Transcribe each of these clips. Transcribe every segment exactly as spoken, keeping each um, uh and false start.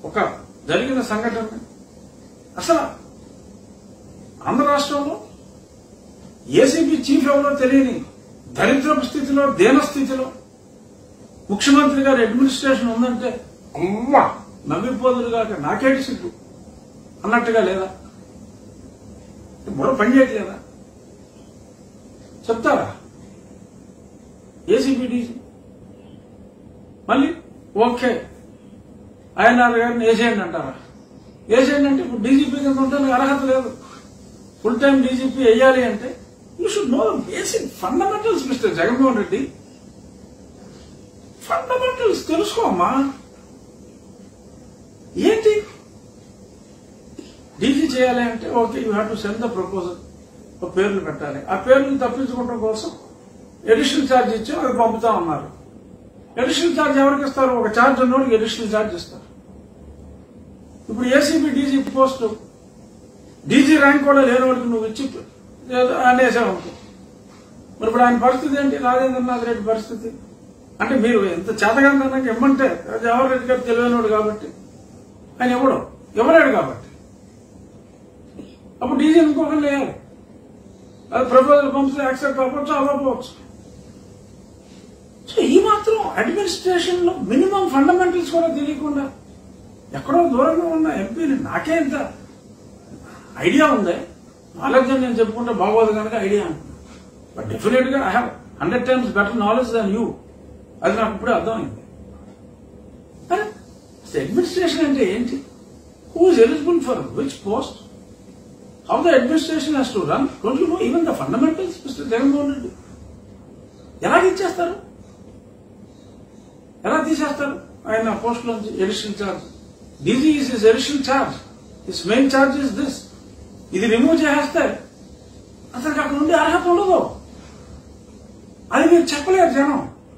ఒక జరిగిన సంఘటన అసలు ఆంధ్ర రాష్ట్రంలో ఏసీబీ చీఫ్ ఎవరో తెలియని దరిద్రపు స్థితిలో దీన స్థితిలో ముఖ్యమంత్రి గారి అడ్మినిస్ట్రేషన్ ఉందంటే అమ్మా నవ్విపోదురుగాక నాకేటి సిగ్గు అన్నట్టుగా లేదా? బుర్ర పని చేయట్లేదా? చెప్తారా ఏసీబీ డీజీ? మళ్ళీ ఓకే ఐఎన్ఆర్ గారిని వేసేయండి అంటారా? వేసేయండి అంటే ఇప్పుడు డీజీపీ కింద ఉంటే అర్హత లేదు. ఫుల్ టైం డీజీపీ వేయాలి అంటే you should know basic fundamentals mister Jaganmohan Reddy. Fundamentals తెలుసుకోమ్మా. ఏంటి డీజీ చేయాలి అంటే okay you have to send the proposal. ఒక పేర్లు పెట్టాలి. ఆ పేర్లను తప్పించుకోవడం కోసం ఎడిషనల్ ఛార్జ్ ఇచ్చి అది పంపుతా ఉన్నారు. ఎడిషనల్ ఛార్జ్ ఎవరికి ఇస్తారు? ఒక ఛార్జ్ ఉన్నోడికి ఎడిషనల్ ఛార్జ్ ఇస్తారు. ఇప్పుడు ACB DG post DG rank కూడా లేని వాడికి నువ్వు ఇచ్చి ఆయన వేసావనుకో, మరి ఇప్పుడు ఆయన పరిస్థితి ఏంటి? రాజేంద్రనాథ్ రెడ్డి పరిస్థితి అంటే మీరు ఎంత చేతగానే ఇమ్మంటే జవహర్ రెడ్డి గారు తెలివైనవాడు కాబట్టి ఆయన ఇవ్వడం ఇవ్వలేడు కాబట్టి అప్పుడు డీజీ ఇంకొకరు వేయాలి. అది ప్రపోజల్ పంపితే యాక్సెప్ట్ అవ్వచ్చు అవ్వకపోవచ్చు. సో ఈ మాత్రం అడ్మినిస్ట్రేషన్ లో మినిమం ఫండమెంటల్స్ కూడా తెలియకుండా ఎక్కడో దూరంగా ఉన్న ఎంపీని నాకే ఇంత ఐడియా ఉంది, నాలెడ్జ్ అని నేను చెప్పుకుంటే బాగోదు కనుక ఐడియా అంటున్నాను. బట్ డెఫినెట్ గా I have hundred times better knowledge than you. అది నాకు ఇప్పుడే అర్థమైంది. అరే అడ్మినిస్ట్రేషన్ అంటే ఏంటి? Who is eligible for which post? How the administration has to run? Don't you know even the fundamentals mister Jaganmohan Reddy? ఎలా ఇచ్చేస్తారు? ఎలా తీసేస్తారు ఆయన పోస్ట్ నుంచి additional charge? DG is his additional charge. His main charge is this. ఇది remove చేస్తే అతనికి అక్కడ ఉండే అర్హత ఉండదు. అది మీరు చెప్పలేరు జనం.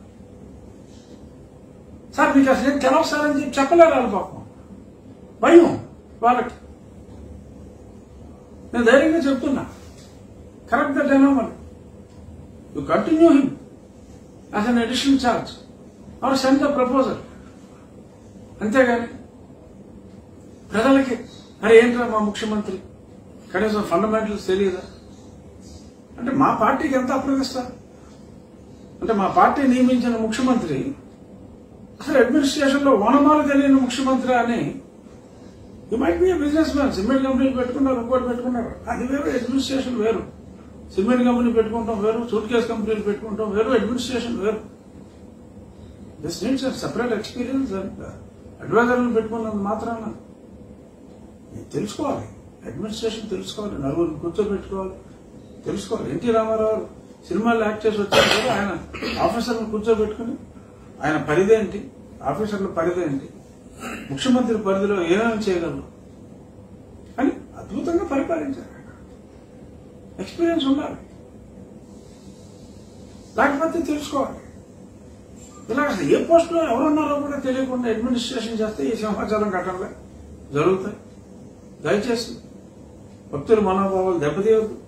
సార్ మీకు అసలు ఏం తెలవు సార్ అని చెప్పి చెప్పలేరు వాళ్ళ పాపం. భయం వాళ్ళకి. నేను ధైర్యంగా చెప్తున్నా, correct that anomaly. You continue him as an additional charge or send the proposal. అంతేగాని ప్రజలకి అరే ఏంట్రా మా ముఖ్యమంత్రి కనీసం ఫండమెంటల్స్ తెలియదా అంటే మా పార్టీకి ఎంత అప్రదిస్తారు? అంటే మా పార్టీ నియమించిన ముఖ్యమంత్రి అసలు అడ్మినిస్ట్రేషన్ లో ఓనమాలు తెలియని ముఖ్యమంత్రి అని. You might be business man, cement కంపెనీలు పెట్టుకున్నారు, ఇంకోటి పెట్టుకున్నారు, అది వేరు. అడ్మినిస్ట్రేషన్ వేరు. సిమెంట్ కంపెనీ పెట్టుకుంటాం వేరు, సూట్ కేస్ కంపెనీలు పెట్టుకుంటాం వేరు, అడ్మినిస్ట్రేషన్ వేరు. This needs separate experience. And అడ్వైజర్లు పెట్టుకున్నంత మాత్రాన తెలుసుకోవాలి, అడ్మినిస్ట్రేషన్ తెలుసుకోవాలి, నలుగురిని కూర్చోబెట్టుకోవాలి, తెలుసుకోవాలి. ఎన్టీ రామారావు సినిమాల్లో యాక్ట్ చేసి వచ్చారు కదా, ఆయన ఆఫీసర్లను కూర్చోబెట్టుకుని ఆయన పరిధేంటి, ఆఫీసర్ల పరిధేంటి, ముఖ్యమంత్రి పరిధిలో ఏమేమి చేయగలరు అని అద్భుతంగా పరిపాలించారు. ఎక్స్పీరియన్స్ ఉండాలి, లేకపోతే తెలుసుకోవాలి. ఇలా అసలు ఏ పోస్టులో ఎవరున్నారో కూడా తెలియకుండా అడ్మినిస్ట్రేషన్ చేస్తే ఈ సమాచారం ఘటనలే జరుగుతాయి. దయచేసి భక్తుల మనోభావాలు దెబ్బతీయవద్దు.